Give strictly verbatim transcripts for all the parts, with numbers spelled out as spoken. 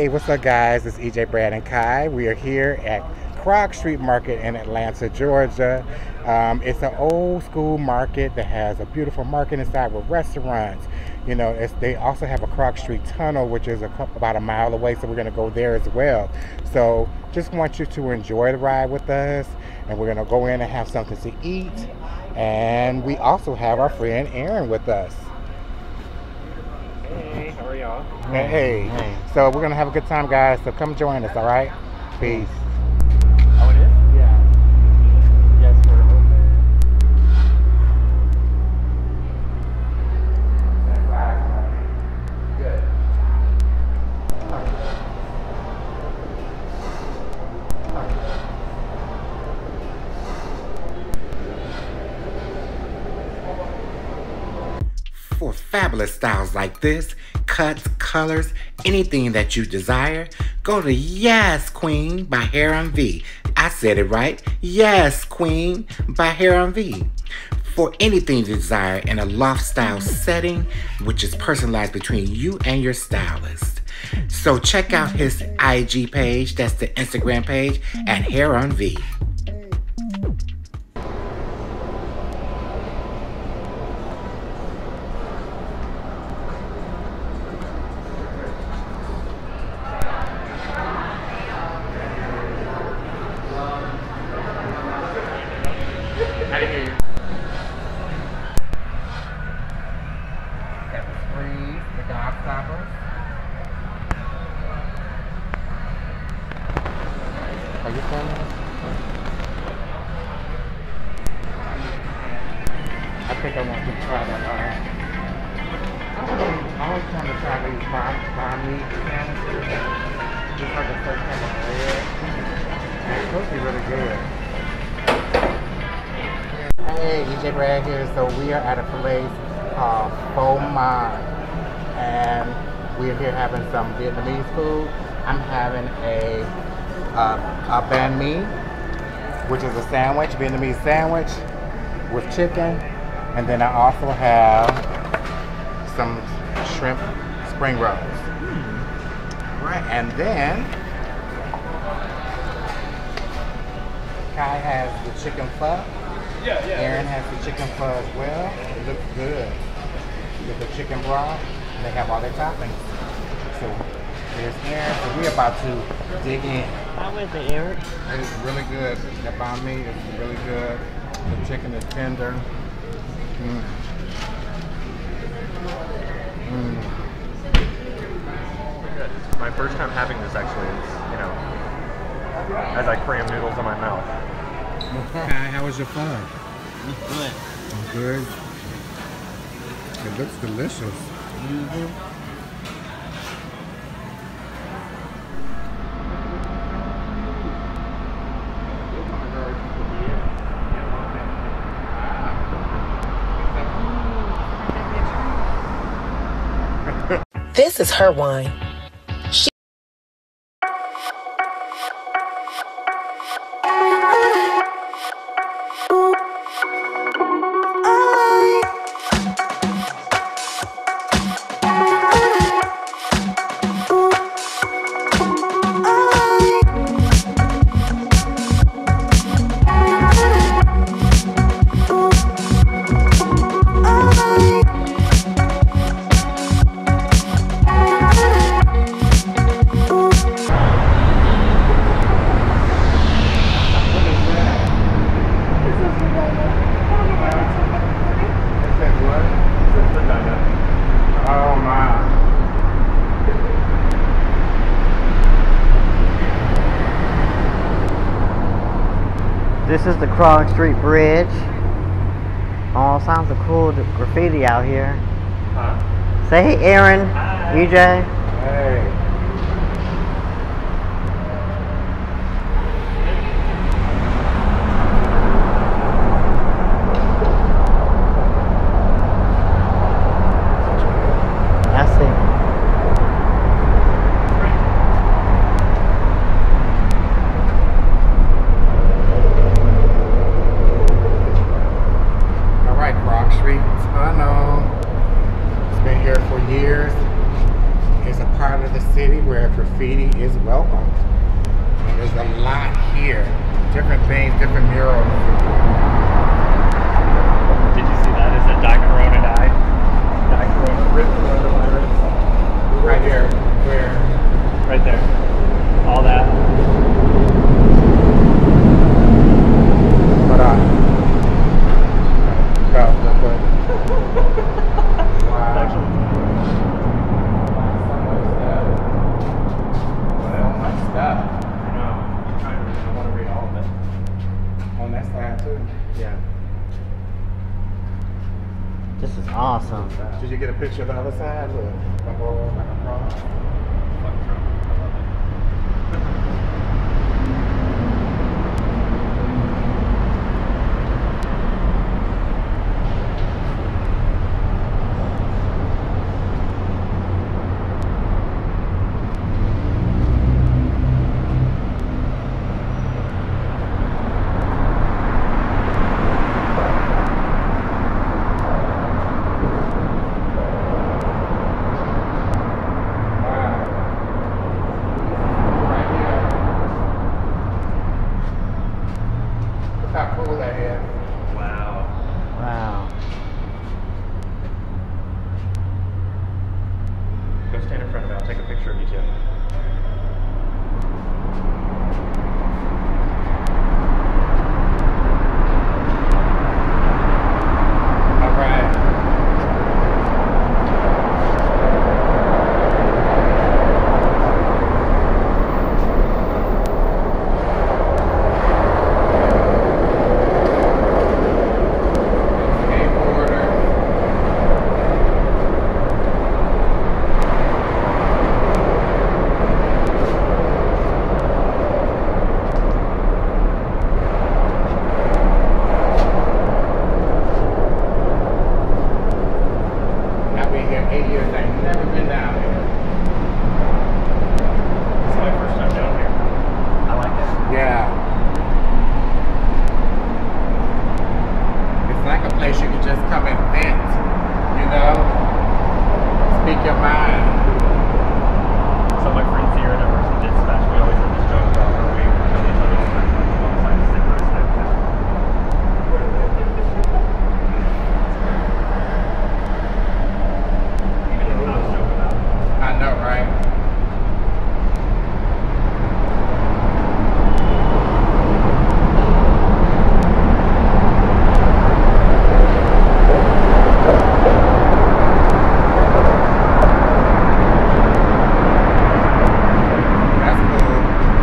Hey, what's up guys? It's E J, Brad, and Kai. We are here at Krog Street Market in Atlanta, Georgia. Um, it's an old school market that has a beautiful market inside with restaurants. You know, it's, they also have a Krog Street Tunnel, which is a couple, about a mile away, so we're going to go there as well. So just want you to enjoy the ride with us, and we're going to go in and have something to eat. And we also have our friend Aaron with us. Hey, how are y'all? Hey, hey. hey. So we're going to have a good time, guys. So come join us, all right? Peace. Oh, it is? Yeah. Yes, we're open. Good. For fabulous styles like this, cuts, colors, anything that you desire, go to Yes Queen by Hair on V. I said it right. Yes Queen by Hair on V. For anything you desire in a loft style setting, which is personalized between you and your stylist. So check out his I G page, that's the Instagram page, at Hair on V. I didn't hear you. Got the sprees, the dog stoppers. Are you filming? I think I want to try that. Uh, I always want to try these banh mi sandwiches. Just like a certain type of bread. It's supposed to be really good. Hey, E J Brad here. So we are at a place called Pho Mai, and we're here having some Vietnamese food. I'm having a uh, a banh mi, which is a sandwich, Vietnamese sandwich with chicken, and then I also have some shrimp spring rolls. Mm. Right, and then Kai has the chicken pho. Yeah, yeah. Aaron has the chicken pho as well. It looks good. With the chicken broth, they have all their toppings. So there's Aaron. So we're about to dig in. How is it, Eric? It's really good. The banh mi is really good. The chicken is tender. Mm. Mm. Good. It's my first time having this actually. It's, you know, as I cram noodles in my mouth. Hi, how was your pho? It's good. Good. It looks delicious. Mm-hmm. This is her wine. This is the Krog Street Bridge. Oh, sounds of cool graffiti out here. Huh? Say hey, Aaron. Hi. E J. Hey. I see. Tunnel. It's been here for years. It's a part of the city. different things, different murals. Did you see that? It said die corona die. Die corona, rip coronavirus. Right here. Where? Right there. All that. Hold on. Go, real quick. Wow. Actually, So much stuff. I know. I'm trying to read. I want to read all of it. On that side too. Yeah. This is awesome. Did you get a picture of the other side? Look, like a, like a cross. Fuck Trump. I love it. How cool that is. Wow. Wow. Go stand in front of it. I'll take a picture of you too. All right. I've been here eight years. I've never been down here. This is my first time down here. I like it. Yeah. It's like a place you can just come and vent, you know? Speak your mind. So my friends here at Emerson Dispatch, we always have this joke about where we know each other's friends on both sides of Sicker Snapchat. Even if not a joke about it. I know, right? That's cool.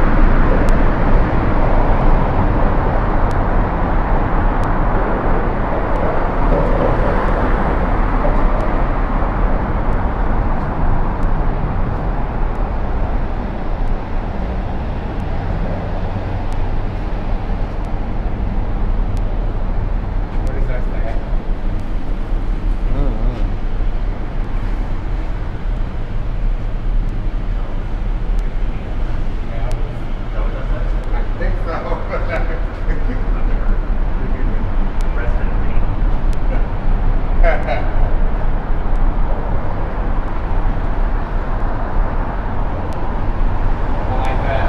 What is that say? Mm-hmm. Yeah. Is that what that says? I think so. Rest in peace. I like that.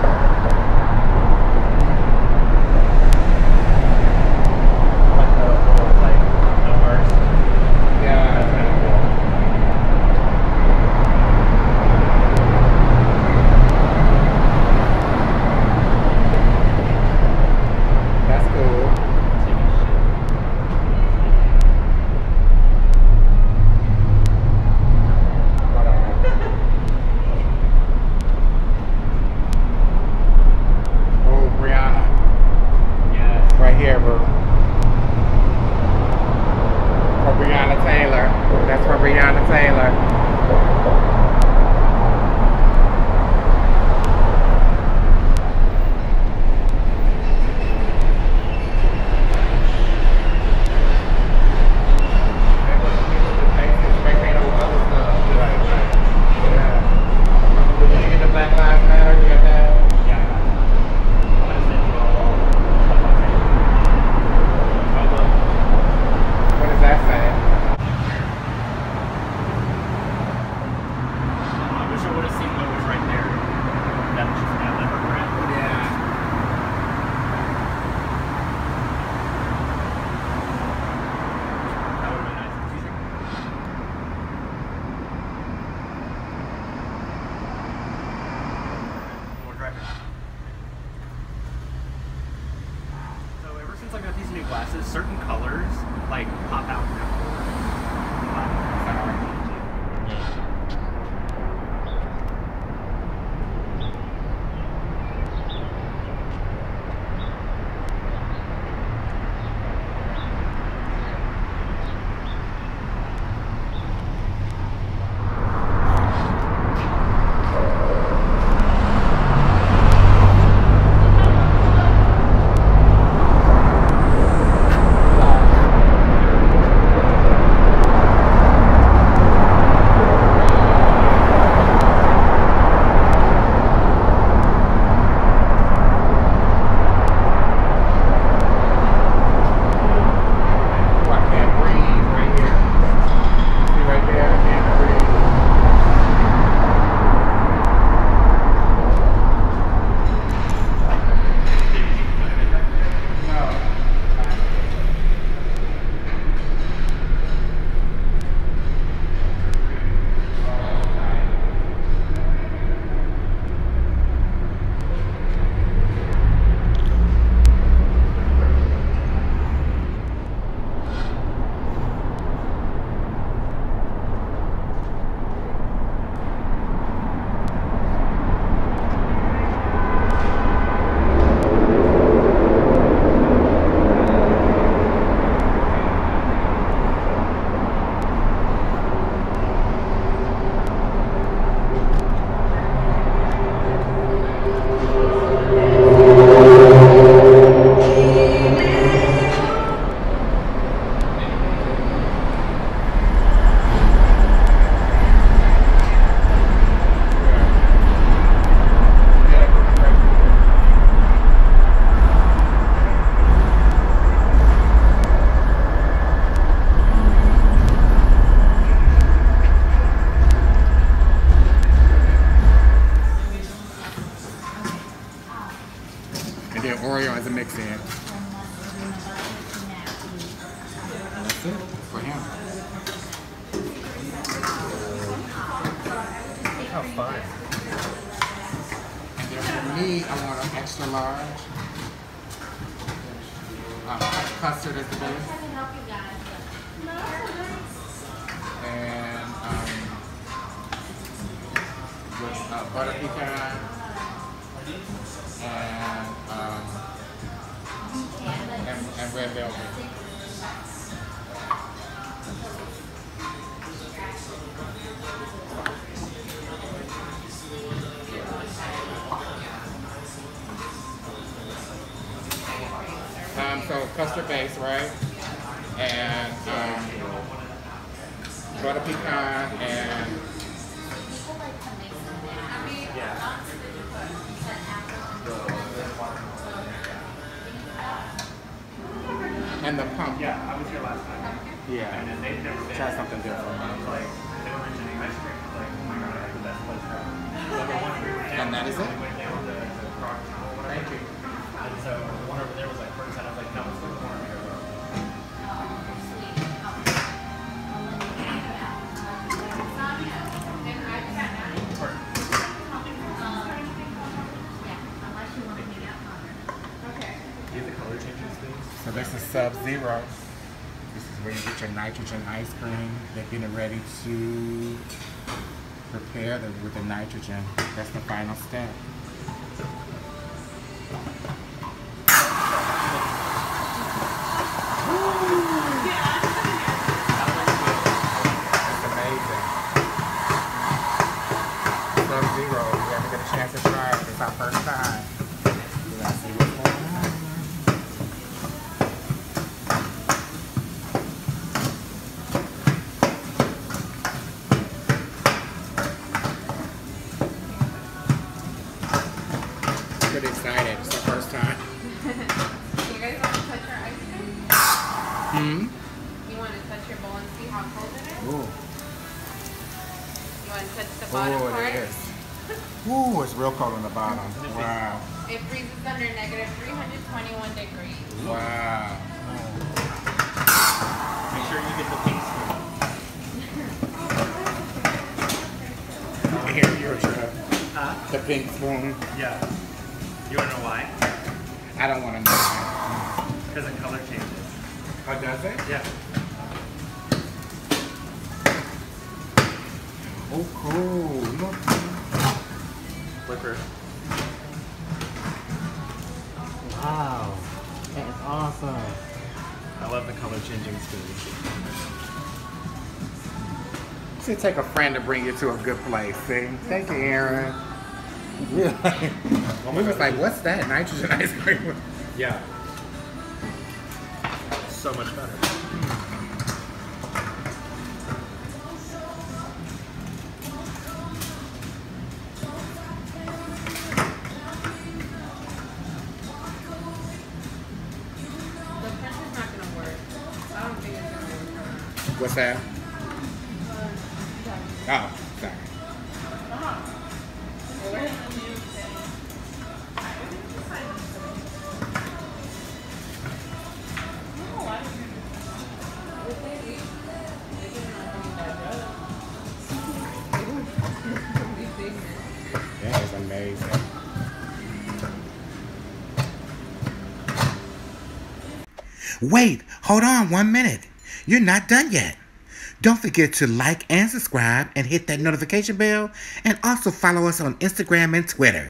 I like the little, like, no mercy. Yeah. That's kind of cool. That's cool. Hold on. Oh, Brianna. Yes. Right here, bro. For Breonna Taylor. That's for Breonna Taylor. Black Lives Matter, you got that? Yeah. I'm gonna send you all stuff on Facebook. I got these new glasses, certain colors like pop out now. Oreo as a mix-in. And that's it for him. How fun. And then for me, I want an extra large. Um, custard is the best. And um, with uh, butter pecan. And, um, and, and red velvet. Um, so custard base, right? And um, butter pecan and Yeah. and the pumpkin. Yeah, I was here last time. Yeah. And then they've never been. Try something different. I was like, they were mentioning ice cream. I was like, oh my god, I have the best place ever. So the one we were down, And that is it? we went down to the Krog Tunnel, whatever. Thank you. And so the one over there was like first, and I was like, no, it's the corner here. So this is SubZero. This is where you get your nitrogen ice cream. They're getting ready to prepare the, with the nitrogen. That's the final step. That's amazing. SubZero, if you ever get a chance to try it, it's our first time. You gotta see what's going on. Pretty excited. It's our first time. You guys want to touch your ice cream? Hmm? You want to touch your bowl and see how cold it is? Ooh. You want to touch the bottom Ooh, part? it is. Ooh, it's real cold on the bottom. Wow. It freezes under negative three hundred twenty-one degrees. Wow. Make sure you get the pink spoon. Here, your trip. Huh? The pink spoon. Yeah. You wanna know why? I don't want to know. Because the color changes. Oh, does it? Yeah. Oh, cool. Look. Flicker. Wow. That is awesome. I love the color changing spoons. Should take a friend to bring you to a good place. See? Thank you, Aaron. Yeah. We was like, what's that? Nitrogen ice cream? Yeah. So much better. The pressure's not gonna work. I don't think it's gonna work. What's that? Uh, Oh, sorry. That is amazing. Wait, hold on one minute. You're not done yet. Don't forget to like and subscribe and hit that notification bell, and also follow us on Instagram and Twitter.